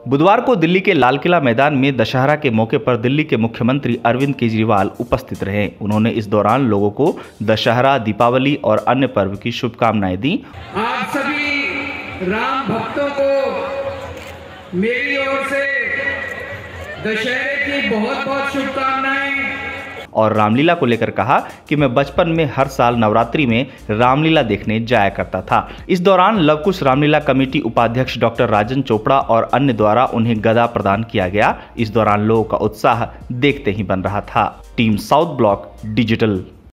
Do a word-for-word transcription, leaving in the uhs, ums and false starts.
बुधवार को दिल्ली के लाल किला मैदान में दशहरा के मौके पर दिल्ली के मुख्यमंत्री अरविंद केजरीवाल उपस्थित रहे। उन्होंने इस दौरान लोगों को दशहरा, दीपावली और अन्य पर्व की शुभकामनाएं दी। आप सभी राम भक्तों को मेरी ओर से दशहरे की बहुत बहुत शुभकामनाएं। और रामलीला को लेकर कहा कि मैं बचपन में हर साल नवरात्रि में रामलीला देखने जाया करता था। इस दौरान लवकुश रामलीला कमेटी उपाध्यक्ष डॉक्टर राजन चोपड़ा और अन्य द्वारा उन्हें गदा प्रदान किया गया। इस दौरान लोगों का उत्साह देखते ही बन रहा था। Team South Block digital.